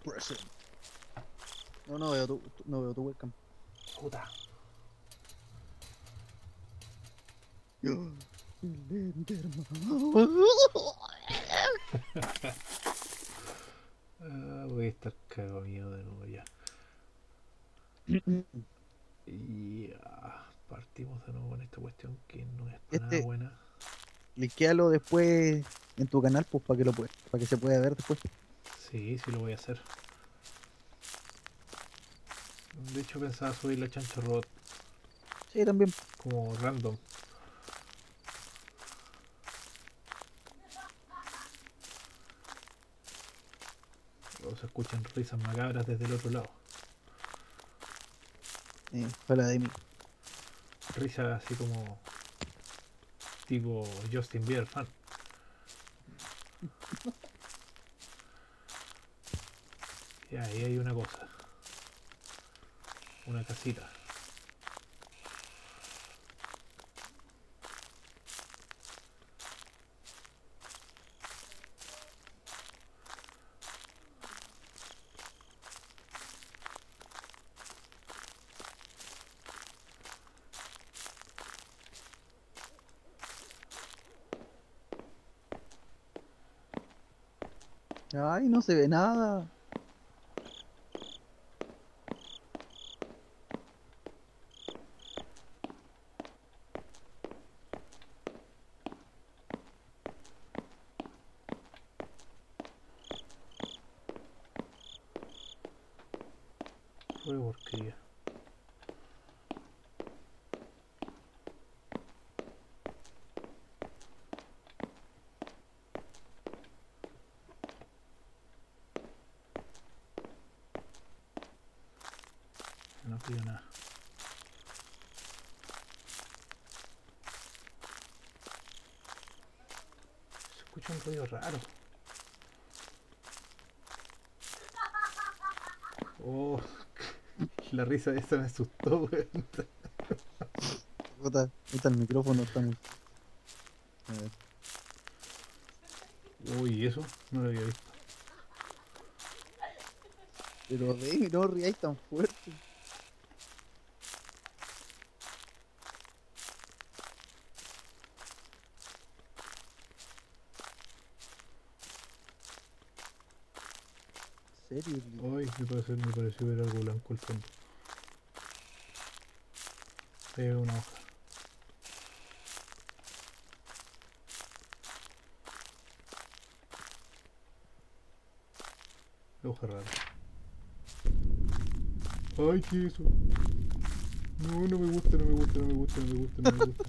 Present. No, no veo no veo tu webcam. Puta. Yo, Enderman. Voy a estar cagado miedo de nuevo ya. Y partimos de nuevo con esta cuestión que no es para nada Este, buena. linkéalo después en tu canal, pues para que se pueda ver después. Sí, sí lo voy a hacer. De hecho pensaba subir la chancha robot Sí, también. como random. O se escuchan risas macabras desde el otro lado. Fuera de mí. Risas así como tipo Justin Bieber fan. Y ahí hay una cosa. Una casita. Ay, no se ve nada. Fue porquería. No pido nada. Se escucha un ruido raro. Oh, la risa esa me asustó, weón. Puta, el micrófono está muy. A ver. Uy, eso no lo había visto. Pero ven, no ríais tan fuerte. ¿En serio? Ay, me pareció ver algo blanco al fondo. Ahí hay una hoja. La hoja rara. Ay, ¿qué es eso? No, no me gusta, no me gusta, no me gusta, no me gusta, no me gusta.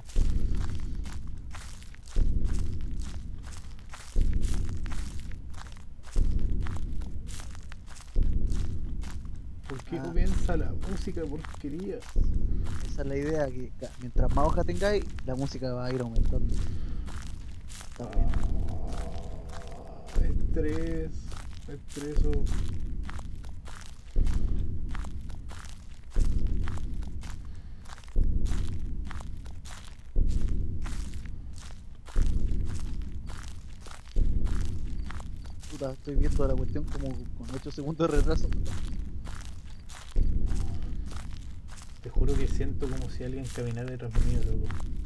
¿Por qué Ah, comienza la música porquería? esa es la idea, que mientras más hojas tengáis, la música va a ir aumentando. Está bueno. Estrés, estreso. Puta, estoy viendo la cuestión como con 8 segundos de retraso. Te juro que siento como si alguien caminara detrás mío, loco.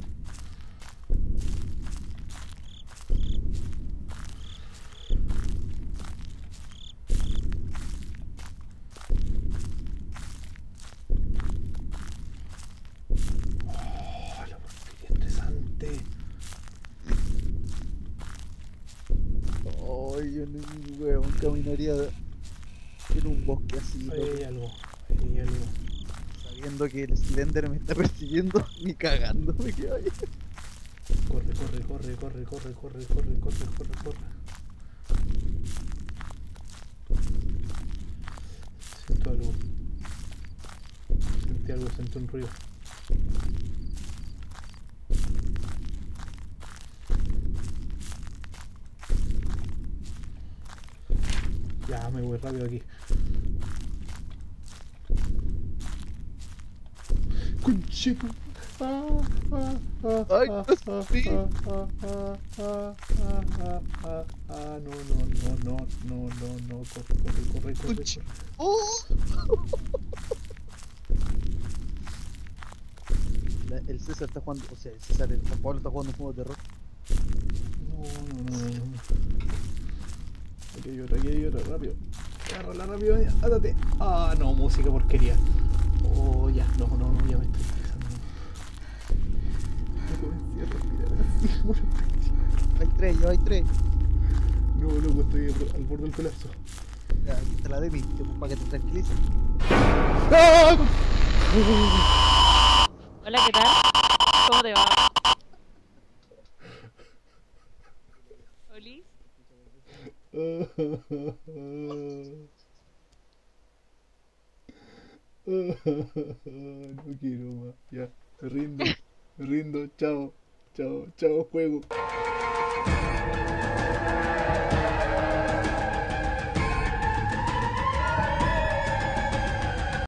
Oh, la porquería estresante. Ay, yo ni weón caminaría en un bosque así, Ahí loco, hay algo, ahí hay algo. sabiendo que el Slender me está persiguiendo, ni cagando me quedo ahí. Corre, corre, corre, corre, corre, corre, corre, corre, corre, corre. Siento algo. Sentí algo, sentí un ruido. Ya, me voy rápido aquí. Concheto. Ay, no sé. No, corre, Uch. ¡Oh! El César está jugando, o sea, el César, el Juan Pablo está jugando un juego de terror. No. Aquí hay otra, rápido. Agárrala rápido, átate. Ah, no, música porquería. Oh, ya, no, ya me estoy empezando. No comencé a respirar así, por Hay tres, yo hay tres. No, loco, estoy al borde del colapso. Ya, aquí está la Demi, para que te tranquilices. ¡Ah! Hola, ¿qué tal? ¿Cómo te va? ¿Olis? No quiero más. Ya, me rindo. Chao, juego.